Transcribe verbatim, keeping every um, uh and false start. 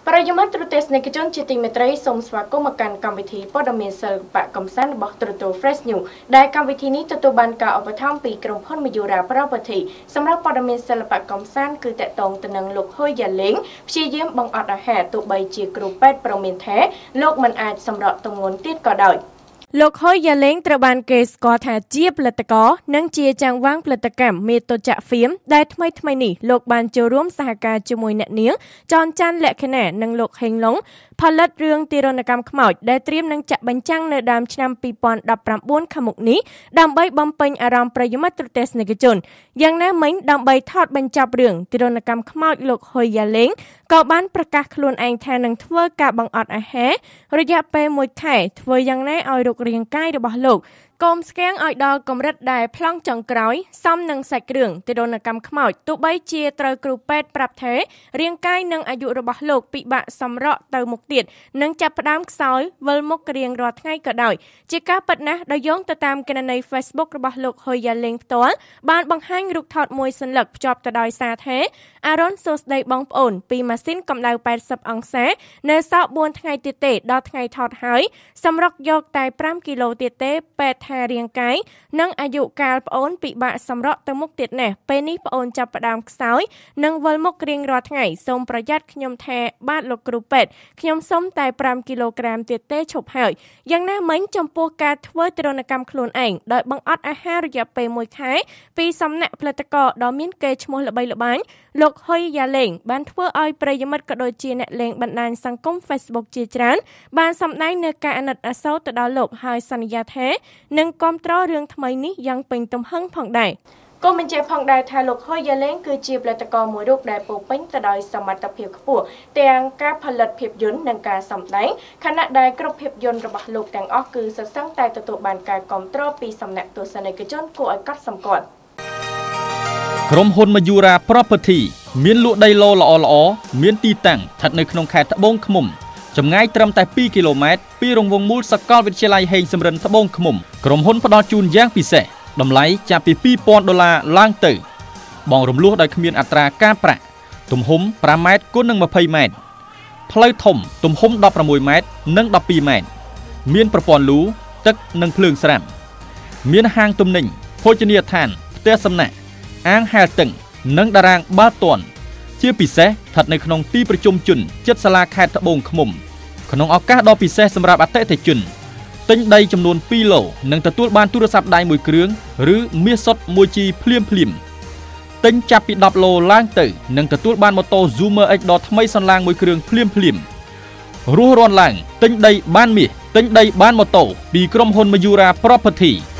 ប្រយមត្រទេសនិកជនជាទីមេត្រីសូមស្វាគមន៍មកកាន់កម្មវិធីព័ត៌មានសិល្បៈកំសាន្តរបស់ទ្រទស្សន៍ Fresh News ដែលកម្មវិធីនេះទទួលបានការឧបត្ថម្ភពីក្រុមហ៊ុន Mayura Property សម្រាប់ព័ត៌មានសិល្បៈកំសាន្តគឺតកតងទៅនឹងលោកហ៊ុយយ៉ាលេងព្យាយាមបង្អត់អាហារទោះបីជាគ្រូពេទ្យប្រមានថាលោកមិនអាចសម្រកទម្ងន់ទៀតក៏ដោយលោកហ៊ុយយ៉ាលេងត្រូវបានគេស្គាល់ថាជាផលិតករនិងជាចាងវាងផលិតកម្មមេតូចាក់ហ្វៀមដែលថ្មីថ្មីនេះលោកបានចូលរួមសហការជាមួយអ្នកនាងចនច័ន្ទលក្ខណៈនិងលោកហេងឡុងផលិតរឿងទារុណកម្មខ្មោចដែលត្រៀមនឹងចាក់បញ្ចាំងនៅដើមឆ្នាំពីរពាន់ដប់ប្រាំបួនខាងមុខនេះដើម្បីបំពេញអារម្មណ៍ប្រិយមិត្តទស្សនិកជនយ៉ាងណាមិញដើម្បីថតបញ្ចប់រឿងទារុណកម្មខ្មោចលោកហ៊ុយយ៉ាលេងក៏បានប្រកាសខ្លួនឯងថានឹងធ្វើការបង្អត់អាហាររយៈពេលមួយខែធ្វើយ៉ាងណាឲ្យរូបរាងកាយរបស់លោកកុំស្គាំងឲ្យដល់កម្រិតដែលប្លង់ចុងក្រោយសមនឹងសាច់គ្រឿងទារុណកម្មខ្មោចទោះបីជាត្រូវគ្រូពេទ្យប្រាប់ថារាងកាយនិងអាយុរបស់លោកពិបាកសម្រកទៅមុខទៀតនិងចាប់ផ្ដើមខ្សោយវិលមុខរៀងរាល់ថ្ងៃក៏ដោយជាការពិតណាស់ដោយយោងទៅតាមគណនី Facebook របស់លោកហ៊ុយយ៉ាលេងផ្ទាល់បានបង្ហាញរូបថតមួយសន្លឹកភ្ជាប់ទៅដោយសារថាអារ៉ុនសួស្ដីបងប្អូនពីម៉ាស៊ីនកម្ដៅប៉ែតសិបអង្សានៅសល់បួនថ្ងៃទៀតទេដល់ថ្ងៃថតហើយសម្រុកយកតែប្រាំគីឡូទៀតទេពេទ្យថារាងកាយនិងអាយុកាលប្អូនពិបាកសម្រកទៅមុខទៀតណាស់ពេលនេះប្អូនចាប់ផ្ដើមខ្សោយនិងវិលមុខរៀងរាល់ថ្ងៃសូមប្រយ័ត្នខ្ញុំថាបាទលោកគ្រូពេទ្យខ្ញុំសុំតែប្រាំគីឡូក្រាមទៀតទេឈប់ហើយយ៉ាងណាមិញចំពោះការធ្វើទារុណកម្មខ្លួនឯងដោយបង្អត់អាហាររយៈពេលមួយខែពីសំណាក់ផលិតករដ៏មានកេរ្តិ៍ឈ្មោះល្បីល្បាញលោកហ៊ុយយ៉ាលេងបានធ្វើឲ្យប្រិយមិត្តក៏ដូចជាអ្នកលេងបណ្ដាញសង្គម Facebook ជាច្រើនបានសម្ដែងនូវការអាណិតអាសូរទៅដល់លោកហើយសន្យាថានឹងគាំទ្ររឿងថ្មីនេះយ៉ាងពេញទំហឹងផងដែរក៏បញ្ជាក់ផងដែរថាលោកហ៊ុយយ៉ាលេងគឺជាផលិតករមួយរូបដែលពោពេញទៅដោយសមត្ថភាពខ្ពស់ទាំងការផលិតភាពយន្តនិងការសម្ដែងខណៈដែលគ្រប់ភាពយន្តរបស់លោកទាំងអស់គឺសុទ្ធសឹងតែទទួលបានការគាំទ្រពីសំណាក់ទស្សនិកជនគួរឲ្យកត់សម្គាល់ក្រុមហ៊ុន Mayura Property មានលក់ដីឡូល្អល្អមានទីតាំងស្ថិតនៅក្នុងខេត្តត្បូងឃ្មុំចម្ងាយត្រឹមតែពីរគីឡូម៉ែត្រពីរង្វង់មូលសាកលវិទ្យាល័យហេងសំរិនត្បូងឃ្មុំក្រុមហ៊ុនផ្ដល់ជូនយ៉ាងពិសេសតម្លៃចាប់ពីពីរពាន់ដុល្លារឡើងទៅបងរំលោះដោយគ្មានអត្រាការប្រាក់ទំហំប្រាំម៉ែត្រគុណនឹងម្ភៃម៉ែត្រផ្លូវធំទំហំដប់ប្រាំមួយម៉ែត្រនិងដប់ពីរម៉ែត្រមានប្រព័ន្ធលូទឹកនិងភ្លើងស្រាប់មានហាងទំនិញភោជនីយដ្ឋានផ្ទះសំណាក់អាងហែលទឹកនិងតារាងបាល់ទាត់ជាពិសេសស្ថិតនៅក្នុងទីប្រជុំជនជិតសាលាខេត្តត្បូងឃ្មុំក្នុងឱកាសដ៏ពិសេសសម្រាប់អតិថិជនទិញដីចំនួនពីរឡូនិងទទួលបានទូរស័ព្ទដៃមួយគ្រឿងឬមាសសុទ្ធមួយជីភ្លាមភ្លាមទិញចាប់ពីដប់ឡូឡើងទៅនិងទទួលបានម៉ូតូ Zoomer X ដ៏ថ្មីសន្លាងមួយគ្រឿងភ្លាមភ្លាមរស់រាន់ឡើងទិញដីបានមាសទិញដីបានម៉ូតូពីក្រុមហ៊ុន Mayura Property